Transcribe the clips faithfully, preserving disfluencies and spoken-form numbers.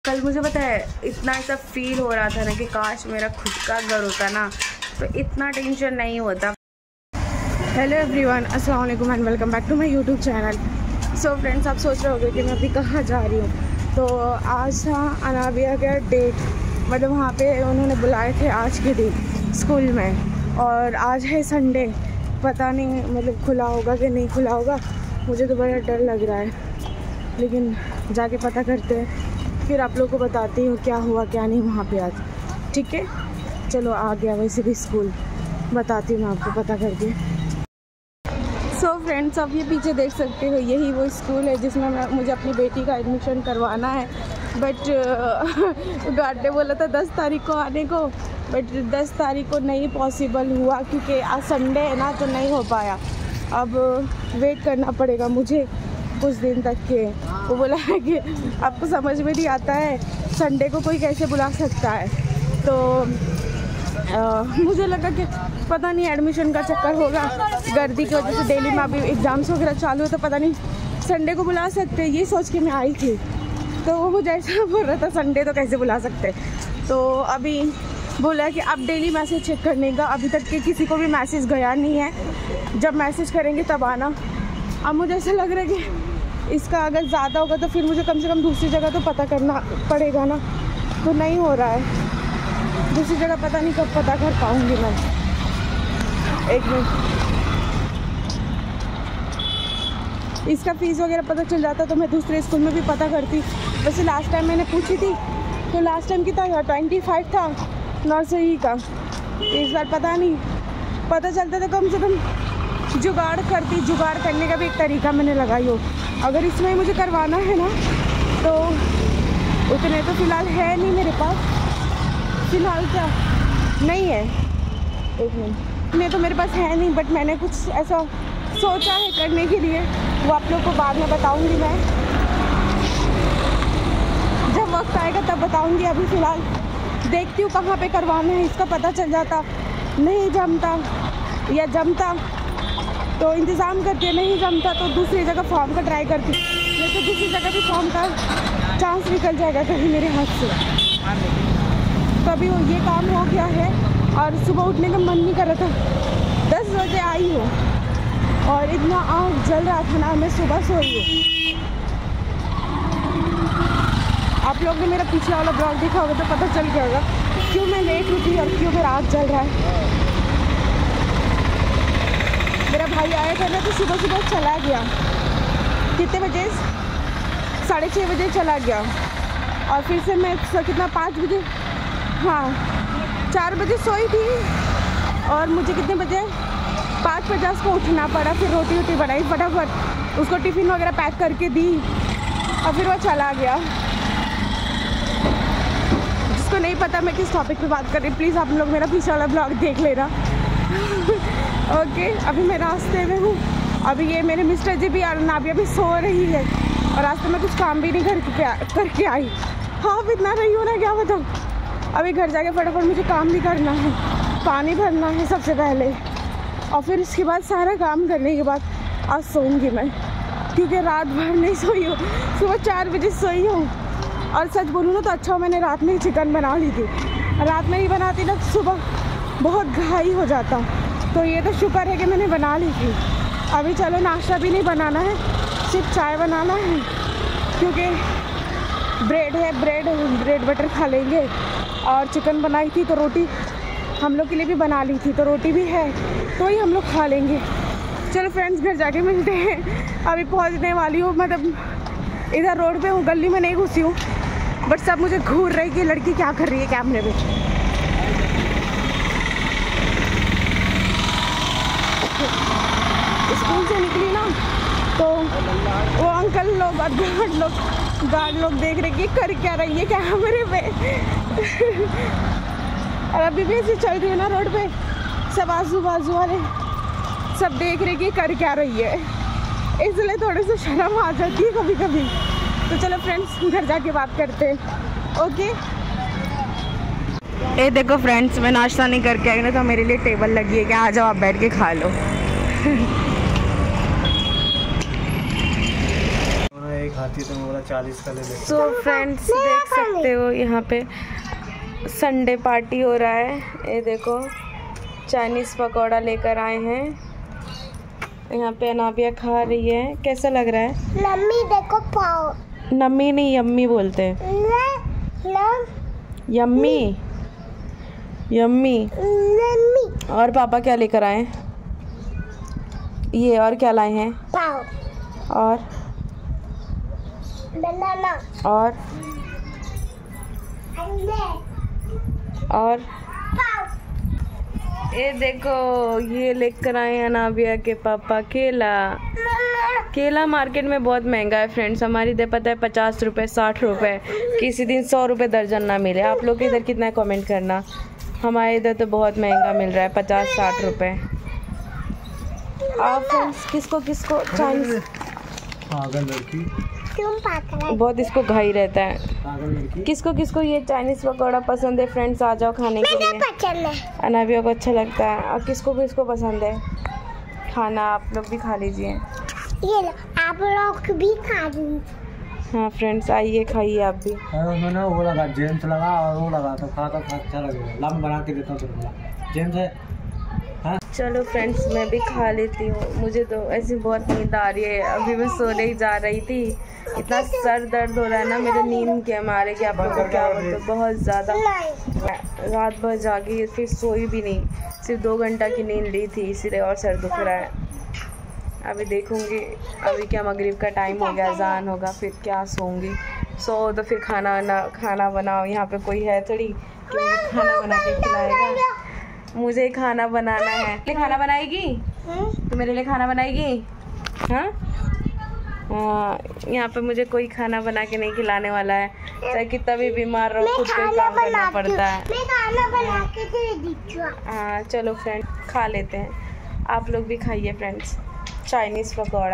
कल मुझे पता है इतना ऐसा फील हो रहा था ना कि काश मेरा खुद का घर होता ना तो इतना टेंशन नहीं होता। हेलो एवरीवन, अस्सलाम वालेकुम and welcome back to my YouTube channel. So friends, आप सोच रहे होंगे कि मैं अभी कहाँ जा रही हूँ। तो आज था अनाबिया का डेट, मतलब वहाँ पे उन्होंने बुलाए थे आज के दिन स्कूल में, और आज है संडे। पता नहीं मतलब खुला होगा कि नहीं खुला होगा, मुझे तो बड़ा डर लग रहा है, लेकिन जाके पता करते हैं, फिर आप लोगों को बताती हूँ क्या हुआ क्या नहीं वहाँ पे आज। ठीक है, चलो आ गया वैसे भी स्कूल, बताती हूँ मैं आपको पता करके। सो so फ्रेंड्स, आप ये पीछे देख सकते हो, यही वो स्कूल है जिसमें मैं मुझे अपनी बेटी का एडमिशन करवाना है। बट गार्ड ने बोला था दस तारीख को आने को, बट दस तारीख को नहीं पॉसिबल हुआ क्योंकि आज संडे है ना, तो नहीं हो पाया। अब वेट करना पड़ेगा मुझे कुछ दिन तक के। वो बोला है कि आपको समझ में नहीं आता है संडे को कोई कैसे बुला सकता है। तो आ, मुझे लगा कि पता नहीं एडमिशन का चक्कर होगा, गर्दी की वजह से दिल्ली में अभी एग्ज़ाम्स वगैरह चालू है, तो पता नहीं संडे को बुला सकते, ये सोच के मैं आई थी। तो वो मुझे ऐसा बोल रहा था संडे तो कैसे बुला सकते। तो अभी बोला कि अब डेली मैसेज चेक करने का, अभी तक के किसी को भी मैसेज गया नहीं है, जब मैसेज करेंगे तब आना। अब मुझे ऐसा लग रहा है कि इसका अगर ज़्यादा होगा तो फिर मुझे कम से कम दूसरी जगह तो पता करना पड़ेगा ना, तो नहीं हो रहा है। दूसरी जगह पता नहीं कब पता कर पाऊँगी मैं। एक मिनट, इसका फ़ीस वगैरह पता चल जाता तो मैं दूसरे स्कूल में भी पता करती। वैसे लास्ट टाइम मैंने पूछी थी तो लास्ट टाइम कितना था, ट्वेंटी फाइव था नर्सरी का। इस बार पता नहीं, पता चलता तो कम से कम जुगाड़ करती। जुगाड़ करने का भी एक तरीका मैंने लगाई हो। अगर इसमें मुझे करवाना है ना तो उतने तो फ़िलहाल है नहीं मेरे पास, फ़िलहाल क्या नहीं है, एक मिनट, नहीं तो मेरे पास है नहीं। बट मैंने कुछ ऐसा सोचा है करने के लिए, वो आप लोग को बाद में बताऊंगी मैं, जब वक्त आएगा तब बताऊंगी। अभी फ़िलहाल देखती हूँ कहाँ पे करवाना है, इसका पता चल जाता, नहीं जमता या जमता तो इंतज़ाम करती, नहीं जमता तो दूसरी जगह फॉर्म का ट्राई करती, नहीं तो दूसरी जगह भी फॉर्म का चांस निकल जाएगा कहीं मेरे हाथ से। तो अभी वो ये काम हो गया है और सुबह उठने का मन नहीं कर रहा था। दस बजे आई हूँ और इतना आँख जल रहा था ना, मैं सुबह सोई हूँ। आप लोग ने मेरा पिछला वाला ब्लॉग देखा होगा तो पता चल गया होगा क्यों मैं लेट उठी और क्यों मेरा आँख जल रहा है। मेरा भाई आया था ना तो सुबह सुबह चला गया, कितने बजे, साढ़े छः बजे चला गया, और फिर से मैं कितना पाँच बजे, हाँ चार बजे सोई थी, और मुझे कितने बजे पाँच पचास को उठना पड़ा। फिर रोटी वोटी बनाई फटाफट, उसको टिफ़िन वगैरह पैक करके दी, और फिर वो चला गया। जिसको नहीं पता मैं किस टॉपिक पे बात कर रही, प्लीज़ आप लोग मेरा पीछे वाला ब्लॉग देख लेना। ओके okay, अभी मैं रास्ते में हूँ। अभी ये मेरे मिस्टर जी भी और नाबिया भी सो रही है, और रास्ते में कुछ काम भी नहीं करके करके आई। हाँ इतना रही हूँ ना, क्या बताऊँ। अभी घर जाके फटाफट मुझे काम भी करना है, पानी भरना है सबसे पहले, और फिर इसके बाद सारा काम करने के बाद आज सोऊंगी मैं, क्योंकि रात भर नहीं सोई हूँ, सुबह चार बजे सोई हूँ। और सच बोलूँ ना तो अच्छा मैंने रात में ही चिकन बना ली थी, रात में ही बनाती ना सुबह बहुत घाई हो जाता। तो ये तो शुक्र है कि मैंने बना ली थी। अभी चलो नाश्ता भी नहीं बनाना है, सिर्फ चाय बनाना है, क्योंकि ब्रेड है, ब्रेड ब्रेड बटर खा लेंगे। और चिकन बनाई थी तो रोटी हम लोग के लिए भी बना ली थी, तो रोटी भी है, तो ही हम लोग खा लेंगे। चलो फ्रेंड्स, घर जाके मिलते हैं। अभी पहुंचने वाली हूँ, मतलब इधर रोड पे हूँ, गली में नहीं घुसी हूँ, बट सब मुझे घूर रही कि लड़की क्या कर रही है कैमरे में। स्कूल से निकली ना तो वो अंकल लोग और गार्ड लोग गार्ड लोग देख रहे कि कर क्या रही है कैमरे पे। और अभी भी ऐसे चल रही है ना रोड पे, सब आजू बाजू वाले सब देख रहे कि कर क्या रही है, इसलिए थोड़ी सी शर्म आ जाती है कभी कभी। तो चलो फ्रेंड्स, घर जाके बात करते हैं। ओके, ये देखो फ्रेंड्स, मैं नाश्ता नहीं करके आई ना, तो मेरे लिए टेबल लगी है कि आ जाओ आप बैठ के खा लो। एक हाथ खाती तो मैं बोला चालीस का ले लेते। सो फ्रेंड्स देख सकते हो यहाँ पे संडे पार्टी हो रहा है। ये देखो चाइनीज़ पकौड़ा लेकर आए हैं। यहाँ पे अनाबिया खा रही है। कैसा लग रहा है? नम्मी देखो पाओ। नम्मी नहीं यम्मी बोलते हैं। Yummy yummy. नम्मी। और पापा क्या लेकर आए? ये और क्या लाए हैं? पाओ। और बनाना। और अंडे। और पाओ। ये देखो ये लेकर आए हैं अनाबिया के पापा केला। केला मार्केट में बहुत महंगा है फ्रेंड्स। हमारी इधर पता है पचास रुपए साठ रुपए, किसी दिन सौ रुपए दर्जन ना मिले। आप लोग के इधर कितना है कमेंट करना। हमारे इधर तो बहुत महंगा मिल रहा है, पचास साठ रुपए। आप फ्रेंड्स किसको किसको चाइनीज पागल लड़की, तुम पागल। बहुत इसको घाई रहता है। पागल लड़की। किसको किसको ये चाइनीज़ पकौड़ा पसंद है फ्रेंड्स? आ जाओ खाने के लिए। पसंद है। अनाबिया को अच्छा लगता है। और किसको किसको पसंद है खाना? आप लोग भी खा लीजिए। ये लो आप लोग भी खा लीजिए। हाँ फ्रेंड्स आइए खाइए आप भी। मैंने वो लगा जेम्स लगा और वो लगा तो खा तो अच्छा लगेगा। लम बना के देता हूँ जेम्स है। हाँ? चलो फ्रेंड्स मैं भी खा लेती हूँ। मुझे तो ऐसी बहुत नींद आ रही है। अभी मैं सोने ही जा रही थी। इतना सर दर्द हो रहा है ना मेरे नींद के मारे कि आप लोगों को क्या बोलते, बहुत ज़्यादा। रात भर जागी फिर सोई भी नहीं, सिर्फ दो घंटा की नींद ली थी, इसलिए और सर दुख रहा है। अभी देखूँगी। अभी क्या मगरिब का टाइम हो गया, अजान होगा, फिर क्या सोऊंगी। सो तो फिर खाना ना खाना बनाओ। यहाँ पे कोई है थोड़ी कि मुझे खाना बना के खिलाएगा। मुझे खाना बनाना है। ले खाना बनाएगी? तो मेरे लिए खाना बनाएगी? हाँ हाँ। यहाँ पे मुझे कोई खाना बना के नहीं खिलाने वाला है। चाहे कितना भी बीमार रहो खुद को काम करना पड़ता है। मैं खाना बना के दे दूँगा। हाँ चलो फ्रेंड खा लेते हैं। आप लोग भी खाइए फ्रेंड्स चाइनीज़ पकौड़ा।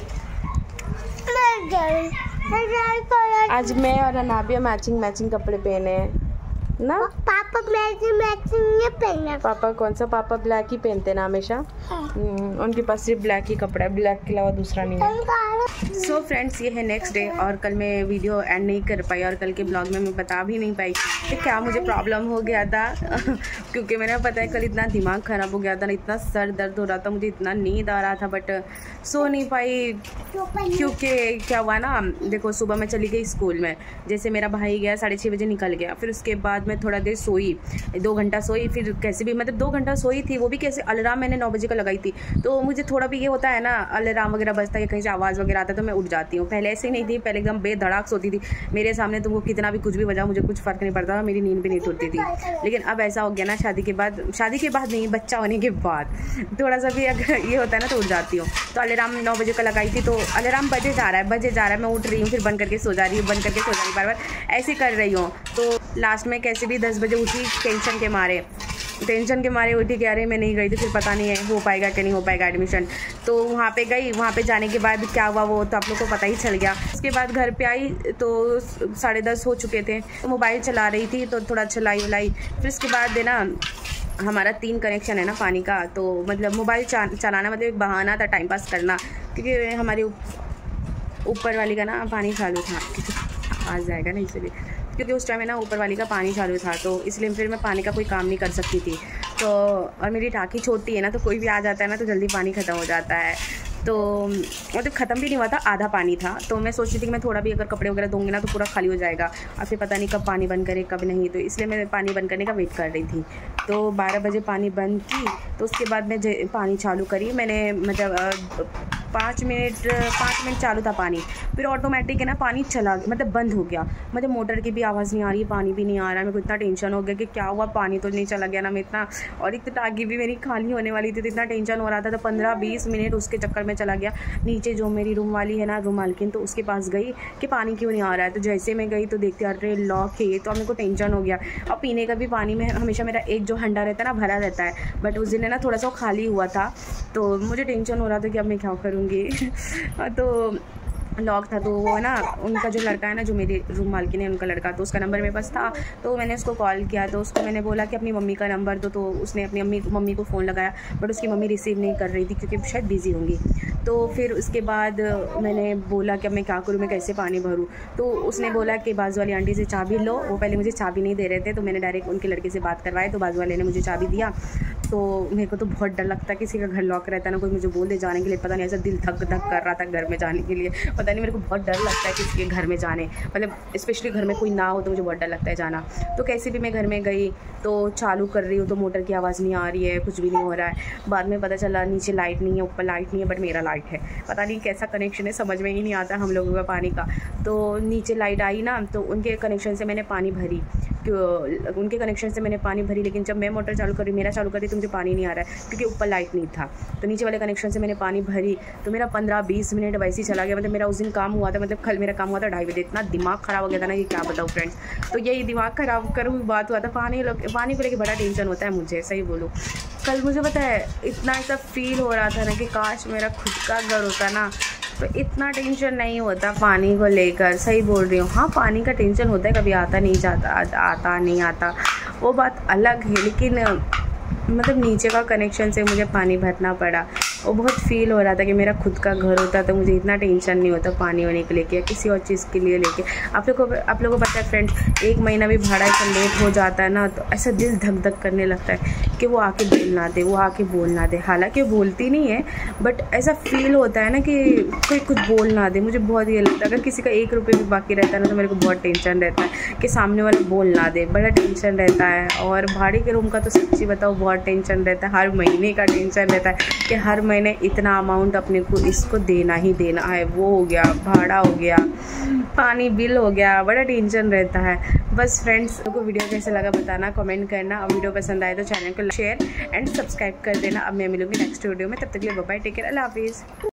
आज मैं और अनाबिया मैचिंग मैचिंग कपड़े पहने हैं ना। पापा मैचिंग मैचिंग नहीं पहना। पापा कौन सा? पापा ब्लैक ही पहनते हैं ना हमेशा। हाँ। उनके पास सिर्फ ब्लैक ही कपड़ा है, ब्लैक के अलावा दूसरा नहीं है। सो so फ्रेंड्स ये है नेक्स्ट डे और कल मैं वीडियो एंड नहीं कर पाई और कल के ब्लॉग में मैं बता भी नहीं पाई कि क्या मुझे प्रॉब्लम हो गया था क्योंकि मैंने पता है कल इतना दिमाग ख़राब हो गया था ना, इतना सर दर्द हो रहा था, मुझे इतना नींद आ रहा था, बट सो नहीं पाई क्योंकि क्या हुआ ना, देखो सुबह मैं चली गई स्कूल में। जैसे मेरा भाई गया साढ़े छः बजे निकल गया, फिर उसके बाद मैं थोड़ा देर सोई, दो घंटा सोई, फिर कैसे भी मतलब दो घंटा सोई थी, वो भी कैसे अलार्म मैंने नौ बजे का लगाई थी। तो मुझे थोड़ा भी ये होता है ना, अलार्म वगैरह बजता है, कहीं से आवाज़ वगैरह आता है तो मैं उठ जाती हूँ। पहले ऐसे ही नहीं थी, पहले एकदम बेधड़ाक सोती थी। मेरे सामने तो वो कितना भी कुछ भी बजा मुझे कुछ फ़र्क नहीं पड़ता, मेरी नींद भी नहीं टूटती थी। लेकिन अब ऐसा हो गया ना, शादी के बाद, शादी के बाद नहीं, बच्चा होने के बाद थोड़ा सा भी अगर ये होता है ना तो उठ जाती हूँ। तो अलार्म नौ बजे का लगाई थी, तो अलार्म बजे जा रहा है बजे जा रहा है मैं उठ रही हूँ, फिर बंद करके सो जा रही हूँ, बंद करके सो जा रही हूँ, बार बार ऐसे कर रही हूँ। तो लास्ट में कैसे भी दस बजे उठी, टेंशन के मारे टेंशन के मारे उठी कि अरे मैं नहीं गई थी, फिर पता नहीं है हो पाएगा कि नहीं हो पाएगा एडमिशन। तो वहाँ पे गई, वहाँ पे जाने के बाद क्या हुआ वो तो आप लोग को पता ही चल गया। उसके बाद घर पे आई तो साढ़े दस हो चुके थे, तो मोबाइल चला रही थी तो थोड़ा चलाई वलाई। फिर उसके बाद देना हमारा तीन कनेक्शन है ना पानी का, तो मतलब मोबाइल चलाना मतलब एक बहाना था टाइम पास करना, क्योंकि हमारे ऊपर वाली का ना पानी चालू था, आ जाएगा ना इसलिए, क्योंकि उस टाइम में ना ऊपर वाली का पानी चालू था, तो इसलिए फिर मैं पानी का कोई काम नहीं कर सकती थी। तो और मेरी टाँकी छोटी है ना, तो कोई भी आ जाता है ना तो जल्दी पानी ख़त्म हो जाता है। तो मतलब ख़त्म भी नहीं हुआ था, आधा पानी था। तो मैं सोच रही थी कि मैं थोड़ा भी अगर कपड़े वगैरह धोंगी ना तो पूरा खाली हो जाएगा, और फिर पता नहीं कब पानी बंद करे कब नहीं, तो इसलिए मैं पानी बंद करने का वेट कर रही थी। तो बारह बजे पानी बंद की, तो उसके बाद मैं पानी चालू करी मैंने, मतलब पाँच मिनट पाँच मिनट चालू था पानी, फिर ऑटोमेटिक है ना पानी चला मतलब बंद हो गया, मतलब मोटर की भी आवाज़ नहीं आ रही, पानी भी नहीं आ रहा है। मेरे को इतना टेंशन हो गया कि क्या हुआ, पानी तो नहीं चला गया ना, मैं इतना, और एक तो टाँकी भी मेरी खाली होने वाली थी, तो इतना टेंशन हो रहा था। तो पंद्रह बीस मिनट उसके चक्कर में चला गया। नीचे जो मेरी रूम वाली है ना, रूम मालकिन, तो उसके पास गई कि पानी क्यों नहीं आ रहा है। तो जैसे मैं गई तो देखते अरे लॉक है, तो मेरे को टेंशन हो गया। और पीने का भी पानी में हमेशा मेरा एक जो हंडा रहता है ना भरा रहता है, बट उस दिन है ना थोड़ा सा खाली हुआ था, तो मुझे टेंशन हो रहा था कि अब मैं क्या करूँगी। तो लॉक था, तो वो ना उनका जो लड़का है ना, जो मेरी रूम मालकिन है उनका लड़का, तो उसका नंबर मेरे पास था। तो मैंने उसको कॉल किया, तो उसको मैंने बोला कि अपनी मम्मी का नंबर दो। तो उसने अपनी अम्मी मम्मी को फ़ोन लगाया, बट उसकी मम्मी रिसीव नहीं कर रही थी क्योंकि शायद बिज़ी होंगी। तो फिर उसके बाद मैंने बोला कि अब मैं क्या करूँ, मैं कैसे पानी भरूँ। तो उसने बोला कि बाजू वाली आंटी से चाबी लो। वो पहले मुझे चाबी नहीं दे रहे थे, तो मैंने डायरेक्ट उनके लड़के से बात करवाई, तो बाजू वाले ने मुझे चाबी दिया। तो मेरे को तो बहुत डर लगता है, किसी का घर लॉक रहता है ना, कोई मुझे बोल दे जाने के लिए, पता नहीं ऐसा दिल धक धक कर रहा था घर में जाने के लिए। पता नहीं, मेरे को बहुत डर लगता है किसी के घर में जाने, मतलब स्पेशली घर में कोई ना हो तो मुझे बहुत डर लगता है जाना। तो कैसे भी मैं घर में गई, तो चालू कर रही हूँ तो मोटर की आवाज़ नहीं आ रही है, कुछ भी नहीं हो रहा है। बाद में पता चला नीचे लाइट नहीं है, ऊपर लाइट नहीं है, बट मेरा लाइट है। पता नहीं कैसा कनेक्शन है, समझ में ही नहीं आता हम लोगों का पानी का। तो नीचे लाइट आई ना, तो उनके कनेक्शन से मैंने पानी भरी, उनके कनेक्शन से मैंने पानी भरी। लेकिन जब मैं मोटर चालू करी, मेरा चालू करी, तो मुझे पानी नहीं आ रहा है क्योंकि ऊपर लाइट नहीं था। तो नीचे वाले कनेक्शन से मैंने पानी भरी, तो मेरा पंद्रह बीस मिनट वैसे ही चला गया। मतलब मेरा उस दिन काम हुआ था, मतलब कल मेरा काम हुआ था ढाई बजे। इतना दिमाग ख़राब हो गया था ना, ये क्या बताऊँ फ्रेंड्स। तो यही दिमाग ख़राब कर हुई बात हुआ था। पानी पानी को लेकर बड़ा टेंशन होता है मुझे, सही बोलूँ। कल मुझे पता है इतना ऐसा फील हो रहा था ना कि काश मेरा खुद का घर होता ना, तो इतना टेंशन नहीं होता पानी को लेकर। सही बोल रही हूँ। हाँ, पानी का टेंशन होता है, कभी आता नहीं जाता, आता नहीं आता, वो बात अलग है। लेकिन मतलब नीचे का कनेक्शन से मुझे पानी भरना पड़ा, वो बहुत फील हो रहा था कि मेरा खुद का घर होता तो मुझे इतना टेंशन नहीं होता पानी होने के लेके या किसी और चीज़ के लिए लेके। आप लोग को आप लोगों को पता है फ्रेंड्स, एक महीना भी भाड़ा ऐसा लेट हो जाता है ना, तो ऐसा दिल धक धक करने लगता है कि वो आके बोलना दे, वो आके बोलना दे। हालांकि वो बोलती नहीं है, बट ऐसा फील होता है ना कि कोई कुछ बोलना दे। मुझे बहुत ये लगता है, अगर किसी का एक रुपये भी बाकी रहता है ना, तो मेरे को बहुत टेंशन रहता है कि सामने वाला बोलना दे, बड़ा टेंशन रहता है। और भाड़े के रूम का तो सच्ची बताओ बहुत टेंशन रहता है, हर महीने का टेंशन रहता है कि हर महीने इतना अमाउंट अपने को इसको देना ही देना है। वो हो गया, भाड़ा हो गया, पानी बिल हो गया, बड़ा टेंशन रहता है। बस फ्रेंड्स, को वीडियो कैसे लगा बताना, कमेंट करना। और वीडियो पसंद आए तो चैनल को शेयर एंड सब्सक्राइब कर देना। अब मैं मिलूंगी नेक्स्ट वीडियो में, तब तक के लिए बाय बाय, टेक केयर, अल्लाह हाफिज़।